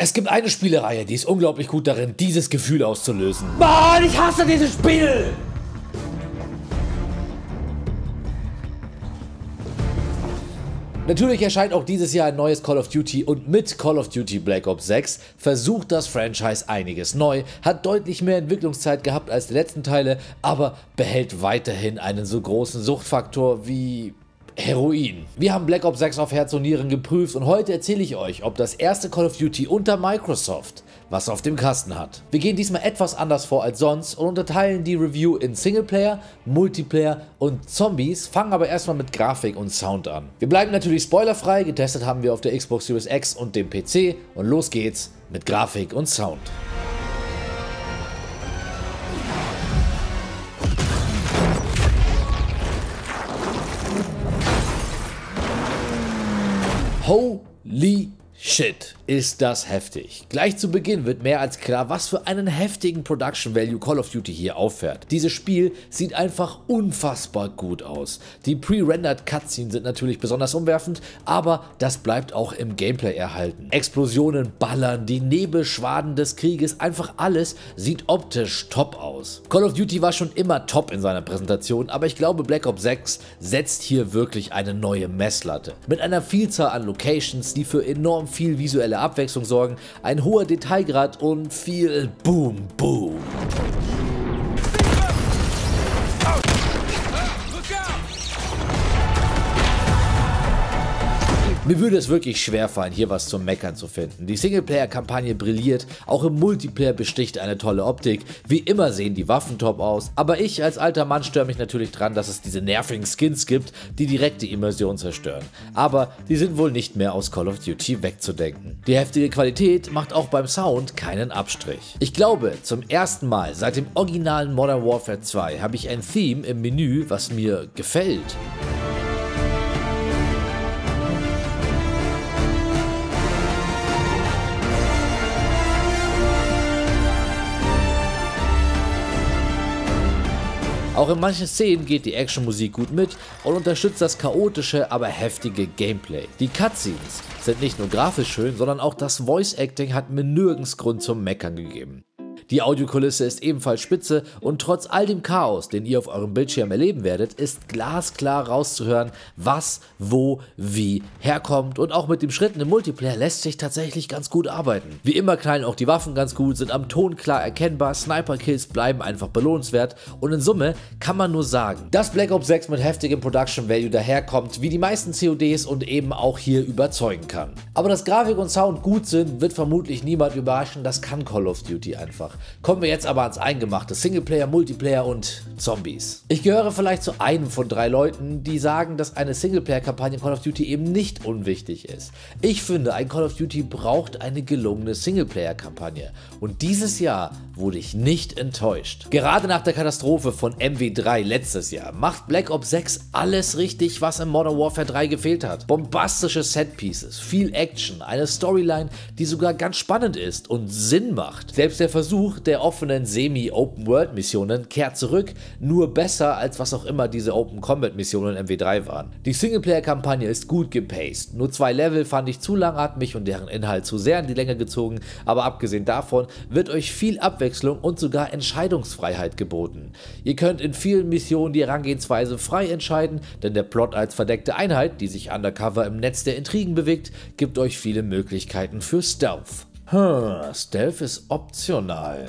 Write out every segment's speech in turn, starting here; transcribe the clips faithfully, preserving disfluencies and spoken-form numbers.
Es gibt eine Spielereihe, die ist unglaublich gut darin, dieses Gefühl auszulösen. Mann, ich hasse dieses Spiel! Natürlich erscheint auch dieses Jahr ein neues Call of Duty und mit Call of Duty Black Ops sechs versucht das Franchise einiges neu, hat deutlich mehr Entwicklungszeit gehabt als die letzten Teile, aber behält weiterhin einen so großen Suchtfaktor wie Heroin. Wir haben Black Ops sechs auf Herz und Nieren geprüft und heute erzähle ich euch, ob das erste Call of Duty unter Microsoft was auf dem Kasten hat. Wir gehen diesmal etwas anders vor als sonst und unterteilen die Review in Singleplayer, Multiplayer und Zombies, fangen aber erstmal mit Grafik und Sound an. Wir bleiben natürlich spoilerfrei, getestet haben wir auf der Xbox Series X und dem P C und los geht's mit Grafik und Sound. Holy shit, ist das heftig. Gleich zu Beginn wird mehr als klar, was für einen heftigen Production Value Call of Duty hier auffährt. Dieses Spiel sieht einfach unfassbar gut aus. Die pre-rendered Cutscenes sind natürlich besonders umwerfend, aber das bleibt auch im Gameplay erhalten. Explosionen, Ballern, die Nebelschwaden des Krieges, einfach alles sieht optisch top aus. Call of Duty war schon immer top in seiner Präsentation, aber ich glaube Black Ops sechs setzt hier wirklich eine neue Messlatte. Mit einer Vielzahl an Locations, die für enorm viel visuelle Abwechslung sorgen, ein hoher Detailgrad und viel Boom Boom. Mir würde es wirklich schwer fallen, hier was zum Meckern zu finden. Die Singleplayer-Kampagne brilliert, auch im Multiplayer besticht eine tolle Optik. Wie immer sehen die Waffen top aus, aber ich als alter Mann störe mich natürlich dran, dass es diese nervigen Skins gibt, die direkt die Immersion zerstören. Aber die sind wohl nicht mehr aus Call of Duty wegzudenken. Die heftige Qualität macht auch beim Sound keinen Abstrich. Ich glaube, zum ersten Mal seit dem originalen Modern Warfare zwei habe ich ein Theme im Menü, was mir gefällt. Auch in manchen Szenen geht die Actionmusik gut mit und unterstützt das chaotische, aber heftige Gameplay. Die Cutscenes sind nicht nur grafisch schön, sondern auch das Voice Acting hat mir nirgends Grund zum Meckern gegeben. Die Audiokulisse ist ebenfalls spitze und trotz all dem Chaos, den ihr auf eurem Bildschirm erleben werdet, ist glasklar rauszuhören, was, wo, wie herkommt und auch mit dem Schritten im Multiplayer lässt sich tatsächlich ganz gut arbeiten. Wie immer knallen auch die Waffen ganz gut, sind am Ton klar erkennbar, Sniper-Kills bleiben einfach belohnenswert und in Summe kann man nur sagen, dass Black Ops sechs mit heftigem Production Value daherkommt, wie die meisten C O Ds und eben auch hier überzeugen kann. Aber dass Grafik und Sound gut sind, wird vermutlich niemand überraschen, das kann Call of Duty einfach. Kommen wir jetzt aber ans Eingemachte, Singleplayer, Multiplayer und Zombies. Ich gehöre vielleicht zu einem von drei Leuten, die sagen, dass eine Singleplayer-Kampagne in Call of Duty eben nicht unwichtig ist. Ich finde, ein Call of Duty braucht eine gelungene Singleplayer-Kampagne und dieses Jahr wurde ich nicht enttäuscht. Gerade nach der Katastrophe von M W drei letztes Jahr macht Black Ops sechs alles richtig, was in Modern Warfare drei gefehlt hat. Bombastische Setpieces, viel Action, eine Storyline, die sogar ganz spannend ist und Sinn macht. Selbst der Versuch der offenen Semi-Open-World-Missionen kehrt zurück, nur besser als was auch immer diese Open-Combat-Missionen in M W drei waren. Die Singleplayer-Kampagne ist gut gepaced, nur zwei Level fand ich zu langatmig und deren Inhalt zu sehr in die Länge gezogen, aber abgesehen davon wird euch viel Abwechslung und sogar Entscheidungsfreiheit geboten. Ihr könnt in vielen Missionen die Herangehensweise frei entscheiden, denn der Plot als verdeckte Einheit, die sich undercover im Netz der Intrigen bewegt, gibt euch viele Möglichkeiten für Stealth. Hm, Stealth ist optional.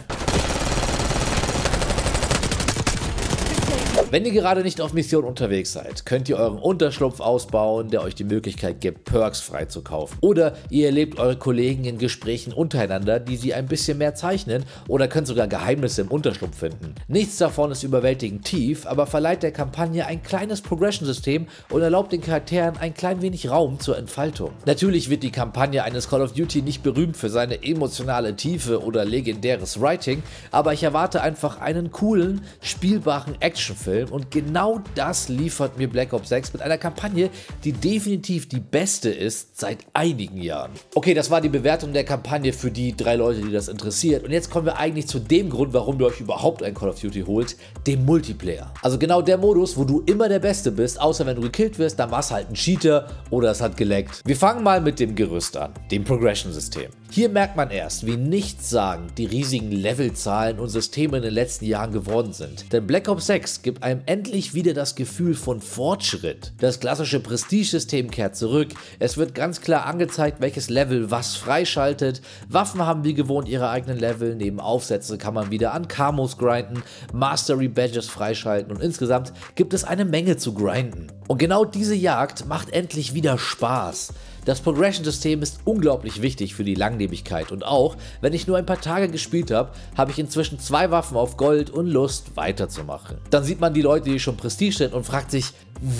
Wenn ihr gerade nicht auf Mission unterwegs seid, könnt ihr euren Unterschlupf ausbauen, der euch die Möglichkeit gibt, Perks freizukaufen. Oder ihr erlebt eure Kollegen in Gesprächen untereinander, die sie ein bisschen mehr zeichnen oder könnt sogar Geheimnisse im Unterschlupf finden. Nichts davon ist überwältigend tief, aber verleiht der Kampagne ein kleines Progression-System und erlaubt den Charakteren ein klein wenig Raum zur Entfaltung. Natürlich wird die Kampagne eines Call of Duty nicht berühmt für seine emotionale Tiefe oder legendäres Writing, aber ich erwarte einfach einen coolen, spielbaren Actionfilm und genau das liefert mir Black Ops sechs mit einer Kampagne, die definitiv die beste ist seit einigen Jahren. Okay, das war die Bewertung der Kampagne für die drei Leute, die das interessiert und jetzt kommen wir eigentlich zu dem Grund, warum ihr euch überhaupt ein Call of Duty holt, dem Multiplayer. Also genau der Modus, wo du immer der Beste bist, außer wenn du gekillt wirst, dann war es halt ein Cheater oder es hat geleckt. Wir fangen mal mit dem Gerüst an, dem Progression-System. Hier merkt man erst, wie nichtssagend die riesigen Levelzahlen und Systeme in den letzten Jahren geworden sind. Denn Black Ops sechs gibt einem endlich wieder das Gefühl von Fortschritt. Das klassische Prestige-System kehrt zurück, es wird ganz klar angezeigt, welches Level was freischaltet, Waffen haben wie gewohnt ihre eigenen Level, neben Aufsätze kann man wieder an Camos grinden, Mastery Badges freischalten und insgesamt gibt es eine Menge zu grinden. Und genau diese Jagd macht endlich wieder Spaß. Das Progression-System ist unglaublich wichtig für die Langlebigkeit und auch, wenn ich nur ein paar Tage gespielt habe, habe ich inzwischen zwei Waffen auf Gold und Lust weiterzumachen. Dann sieht man die Leute, die schon Prestige sind und fragt sich,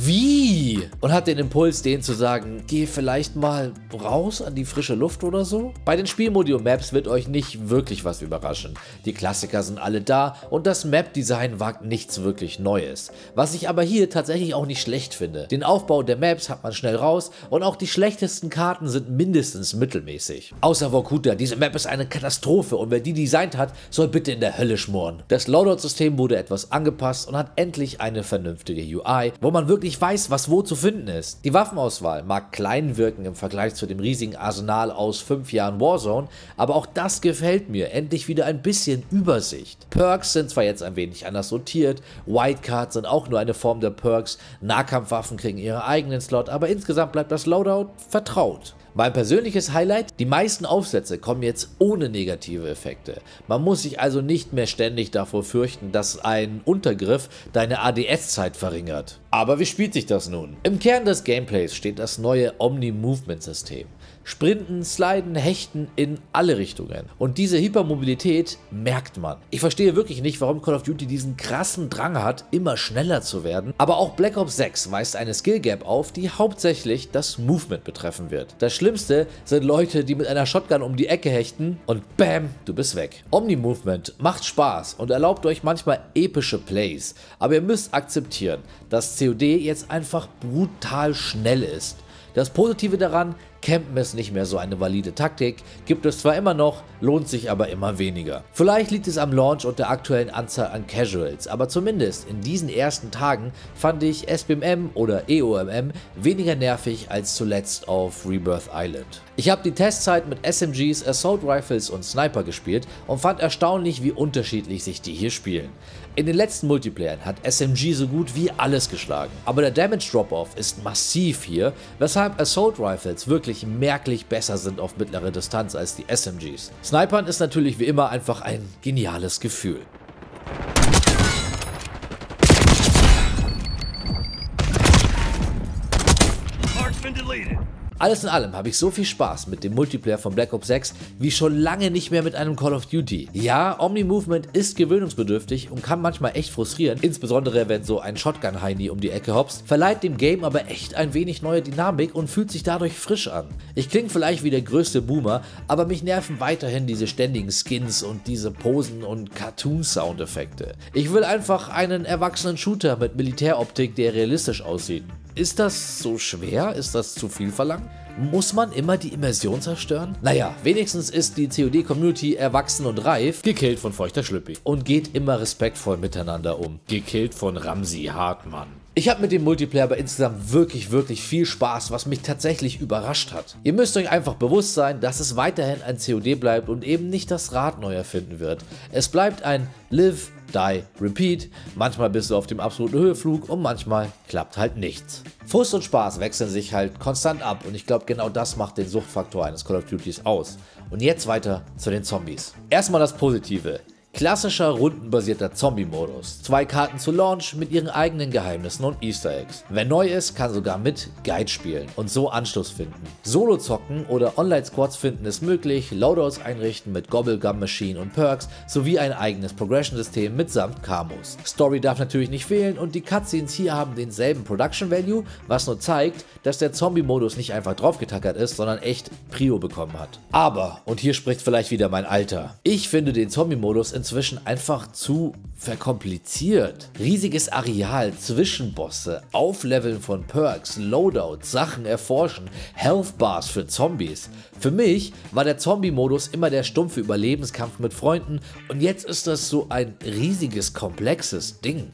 wie? Und hat den Impuls, denen zu sagen, geh vielleicht mal raus an die frische Luft oder so? Bei den Spielmodi und Maps wird euch nicht wirklich was überraschen. Die Klassiker sind alle da und das Map-Design wagt nichts wirklich Neues. Was ich aber hier tatsächlich auch nicht schlecht finde. Den Aufbau der Maps hat man schnell raus und auch die schlechtesten Karten sind mindestens mittelmäßig. Außer Vorkuta, diese Map ist eine Katastrophe und wer die designt hat, soll bitte in der Hölle schmoren. Das Loadout-System wurde etwas angepasst und hat endlich eine vernünftige U I, wo man wirklich weiß, was wo zu finden ist. Die Waffenauswahl mag klein wirken im Vergleich zu dem riesigen Arsenal aus fünf Jahren Warzone, aber auch das gefällt mir, endlich wieder ein bisschen Übersicht. Perks sind zwar jetzt ein wenig anders sortiert, Wildcards sind auch nur eine Form der Perks, Nahkampfwaffen kriegen ihre eigenen Slot, aber insgesamt bleibt das Loadout vertraut. Mein persönliches Highlight, die meisten Aufsätze kommen jetzt ohne negative Effekte. Man muss sich also nicht mehr ständig davor fürchten, dass ein Untergriff deine A D S-Zeit verringert. Aber wie spielt sich das nun? Im Kern des Gameplays steht das neue Omni-Movement-System. Sprinten, sliden, hechten in alle Richtungen. Und diese Hypermobilität merkt man. Ich verstehe wirklich nicht, warum Call of Duty diesen krassen Drang hat, immer schneller zu werden. Aber auch Black Ops sechs weist eine Skill Gap auf, die hauptsächlich das Movement betreffen wird. Das Schlimmste sind Leute, die mit einer Shotgun um die Ecke hechten und bam, du bist weg. Omni-Movement macht Spaß und erlaubt euch manchmal epische Plays. Aber ihr müsst akzeptieren, dass C O D jetzt einfach brutal schnell ist. Das Positive daran, Campen ist nicht mehr so eine valide Taktik, gibt es zwar immer noch, lohnt sich aber immer weniger. Vielleicht liegt es am Launch und der aktuellen Anzahl an Casuals, aber zumindest in diesen ersten Tagen fand ich S B M M oder E O M M weniger nervig als zuletzt auf Rebirth Island. Ich habe die Testzeit mit S M Gs, Assault Rifles und Sniper gespielt und fand erstaunlich, wie unterschiedlich sich die hier spielen. In den letzten Multiplayern hat S M G so gut wie alles geschlagen, aber der Damage Drop-Off ist massiv hier, weshalb Assault Rifles wirklich merklich besser sind auf mittlere Distanz als die S M Gs. Snipern ist natürlich wie immer einfach ein geniales Gefühl. Alles in allem habe ich so viel Spaß mit dem Multiplayer von Black Ops sechs wie schon lange nicht mehr mit einem Call of Duty. Ja, Omni-Movement ist gewöhnungsbedürftig und kann manchmal echt frustrieren, insbesondere wenn so ein Shotgun-Heini um die Ecke hopst, verleiht dem Game aber echt ein wenig neue Dynamik und fühlt sich dadurch frisch an. Ich klinge vielleicht wie der größte Boomer, aber mich nerven weiterhin diese ständigen Skins und diese Posen und Cartoon-Soundeffekte. Ich will einfach einen erwachsenen Shooter mit Militäroptik, der realistisch aussieht. Ist das so schwer? Ist das zu viel verlangt? Muss man immer die Immersion zerstören? Naja, wenigstens ist die C O D-Community erwachsen und reif, gekillt von Feuchter Schlüppi, und geht immer respektvoll miteinander um, gekillt von Ramsey Hartmann. Ich habe mit dem Multiplayer aber insgesamt wirklich, wirklich viel Spaß, was mich tatsächlich überrascht hat. Ihr müsst euch einfach bewusst sein, dass es weiterhin ein C O D bleibt und eben nicht das Rad neu erfinden wird. Es bleibt ein Live, Die, Repeat. Manchmal bist du auf dem absoluten Höheflug und manchmal klappt halt nichts. Frust und Spaß wechseln sich halt konstant ab und ich glaube, genau das macht den Suchtfaktor eines Call of Duties aus. Und jetzt weiter zu den Zombies. Erstmal das Positive. Klassischer rundenbasierter Zombie-Modus. Zwei Karten zu Launch mit ihren eigenen Geheimnissen und Easter Eggs. Wer neu ist, kann sogar mit Guide spielen und so Anschluss finden. Solo zocken oder Online-Squads finden ist möglich, Loadouts einrichten mit Gobblegum Machine und Perks sowie ein eigenes Progression-System mitsamt Camos. Story darf natürlich nicht fehlen und die Cutscenes hier haben denselben Production Value, was nur zeigt, dass der Zombie-Modus nicht einfach draufgetackert ist, sondern echt Prio bekommen hat. Aber, und hier spricht vielleicht wieder mein Alter, ich finde den Zombie-Modus in inzwischen einfach zu verkompliziert. Riesiges Areal, Zwischenbosse, Aufleveln von Perks, Loadouts, Sachen erforschen, Health Bars für Zombies. Für mich war der Zombie-Modus immer der stumpfe Überlebenskampf mit Freunden und jetzt ist das so ein riesiges, komplexes Ding.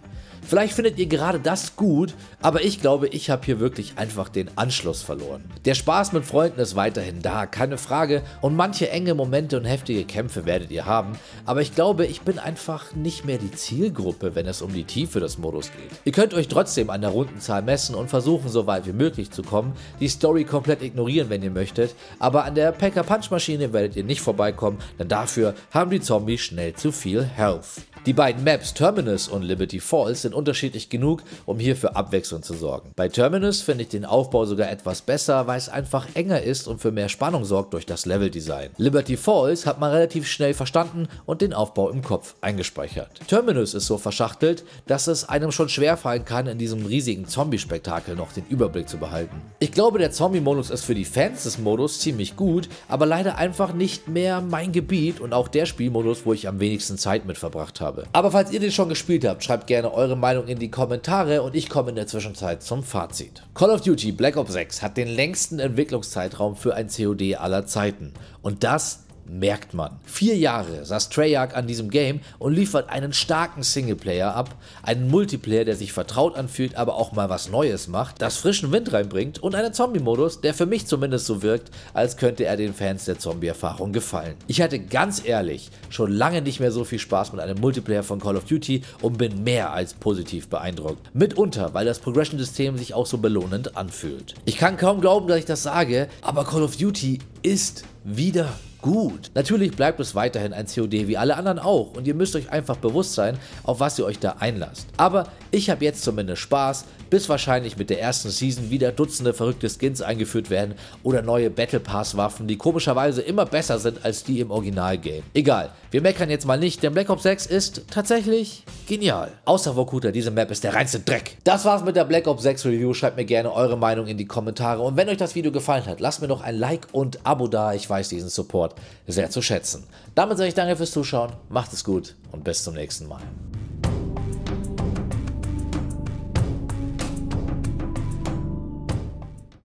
Vielleicht findet ihr gerade das gut, aber ich glaube, ich habe hier wirklich einfach den Anschluss verloren. Der Spaß mit Freunden ist weiterhin da, keine Frage, und manche enge Momente und heftige Kämpfe werdet ihr haben, aber ich glaube, ich bin einfach nicht mehr die Zielgruppe, wenn es um die Tiefe des Modus geht. Ihr könnt euch trotzdem an der Rundenzahl messen und versuchen, so weit wie möglich zu kommen, die Story komplett ignorieren, wenn ihr möchtet, aber an der Pack-a-Punch-Maschine werdet ihr nicht vorbeikommen, denn dafür haben die Zombies schnell zu viel Health. Die beiden Maps Terminus und Liberty Falls sind unterschiedlich genug, um hier für Abwechslung zu sorgen. Bei Terminus finde ich den Aufbau sogar etwas besser, weil es einfach enger ist und für mehr Spannung sorgt durch das Leveldesign. Liberty Falls hat man relativ schnell verstanden und den Aufbau im Kopf eingespeichert. Terminus ist so verschachtelt, dass es einem schon schwerfallen kann, in diesem riesigen Zombie-Spektakel noch den Überblick zu behalten. Ich glaube, der Zombie-Modus ist für die Fans des Modus ziemlich gut, aber leider einfach nicht mehr mein Gebiet und auch der Spielmodus, wo ich am wenigsten Zeit mit verbracht habe. Aber falls ihr den schon gespielt habt, schreibt gerne eure Meinung in die Kommentare und ich komme in der Zwischenzeit zum Fazit. Call of Duty Black Ops sechs hat den längsten Entwicklungszeitraum für ein C O D aller Zeiten. Und das merkt man. Vier Jahre saß Treyarch an diesem Game und liefert einen starken Singleplayer ab, einen Multiplayer, der sich vertraut anfühlt, aber auch mal was Neues macht, das frischen Wind reinbringt und einen Zombie-Modus, der für mich zumindest so wirkt, als könnte er den Fans der Zombie-Erfahrung gefallen. Ich hatte ganz ehrlich schon lange nicht mehr so viel Spaß mit einem Multiplayer von Call of Duty und bin mehr als positiv beeindruckt. Mitunter, weil das Progression-System sich auch so belohnend anfühlt. Ich kann kaum glauben, dass ich das sage, aber Call of Duty ist wieder gut. Natürlich bleibt es weiterhin ein C O D wie alle anderen auch und ihr müsst euch einfach bewusst sein, auf was ihr euch da einlasst. Aber ich habe jetzt zumindest Spaß, bis wahrscheinlich mit der ersten Season wieder Dutzende verrückte Skins eingeführt werden oder neue Battle Pass Waffen, die komischerweise immer besser sind als die im Originalgame. Egal, wir meckern jetzt mal nicht, denn Black Ops sechs ist tatsächlich genial. Außer Vorkuta, diese Map ist der reinste Dreck. Das war's mit der Black Ops sechs Review, schreibt mir gerne eure Meinung in die Kommentare und wenn euch das Video gefallen hat, lasst mir doch ein Like und Abo da, ich weiß diesen Support sehr zu schätzen. Damit sage ich danke fürs Zuschauen, macht es gut und bis zum nächsten Mal.